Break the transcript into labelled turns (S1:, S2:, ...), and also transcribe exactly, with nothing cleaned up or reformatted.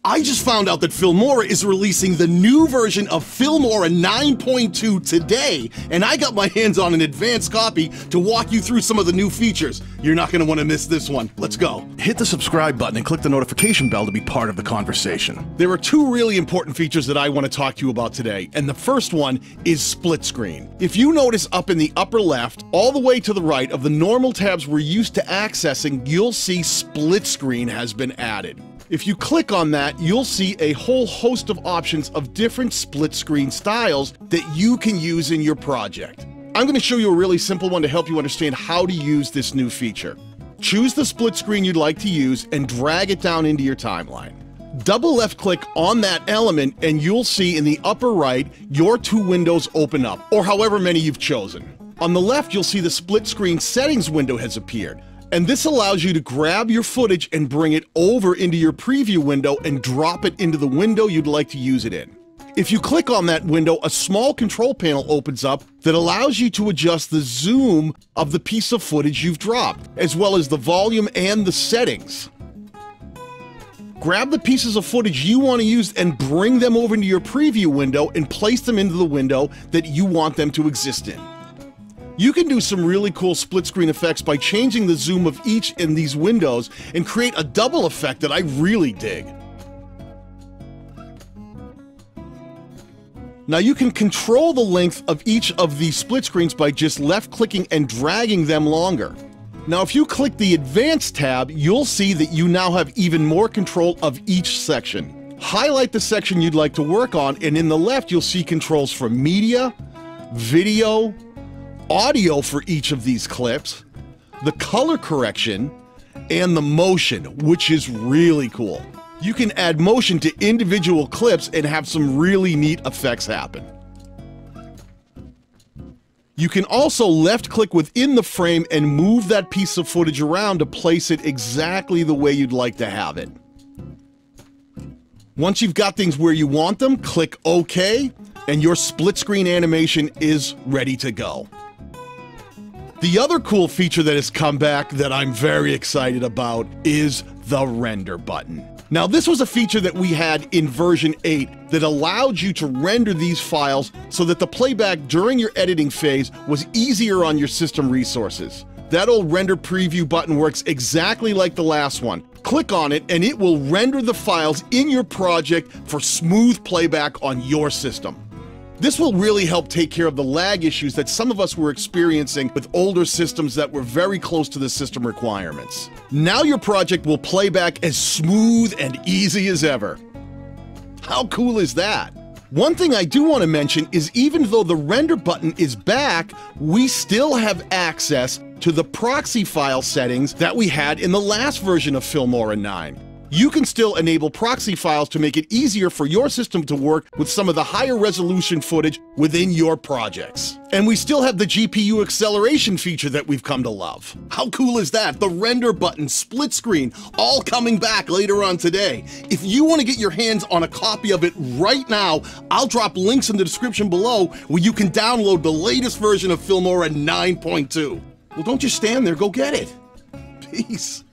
S1: I just found out that Filmora is releasing the new version of Filmora nine point two today, and I got my hands on an advanced copy to walk you through some of the new features. You're not going to want to miss this one. Let's go.
S2: Hit the subscribe button and click the notification bell to be part of the conversation.
S1: There are two really important features that I want to talk to you about today, and the first one is split screen. If you notice up in the upper left, all the way to the right of the normal tabs we're used to accessing, you'll see split screen has been added. If you click on that, you'll see a whole host of options of different split screen styles that you can use in your project. I'm going to show you a really simple one to help you understand how to use this new feature. Choose the split screen you'd like to use and drag it down into your timeline. Double left click on that element and you'll see in the upper right your two windows open up, or however many you've chosen. On the left, you'll see the split screen settings window has appeared. And this allows you to grab your footage and bring it over into your preview window and drop it into the window you'd like to use it in. If you click on that window, a small control panel opens up that allows you to adjust the zoom of the piece of footage you've dropped, as well as the volume and the settings. Grab the pieces of footage you want to use and bring them over into your preview window and place them into the window that you want them to exist in. You can do some really cool split screen effects by changing the zoom of each in these windows and create a double effect that I really dig. Now you can control the length of each of these split screens by just left clicking and dragging them longer. Now if you click the Advanced tab, you'll see that you now have even more control of each section. Highlight the section you'd like to work on, and in the left you'll see controls for media, video, audio for each of these clips, the color correction, and the motion, which is really cool. You can add motion to individual clips and have some really neat effects happen. You can also left click within the frame and move that piece of footage around to place it exactly the way you'd like to have it. Once you've got things where you want them, click OK, and your split screen animation is ready to go. The other cool feature that has come back that I'm very excited about is the render button. Now, this was a feature that we had in version eight that allowed you to render these files so that the playback during your editing phase was easier on your system resources. That old render preview button works exactly like the last one. Click on it and it will render the files in your project for smooth playback on your system. This will really help take care of the lag issues that some of us were experiencing with older systems that were very close to the system requirements. Now your project will play back as smooth and easy as ever. How cool is that? One thing I do want to mention is even though the render button is back, we still have access to the proxy file settings that we had in the last version of Filmora nine. You can still enable proxy files to make it easier for your system to work with some of the higher resolution footage within your projects. And we still have the G P U acceleration feature that we've come to love. How cool is that? The render button, split screen, all coming back later on today. If you want to get your hands on a copy of it right now, I'll drop links in the description below where you can download the latest version of Filmora nine point two. Well, don't just stand there, go get it. Peace.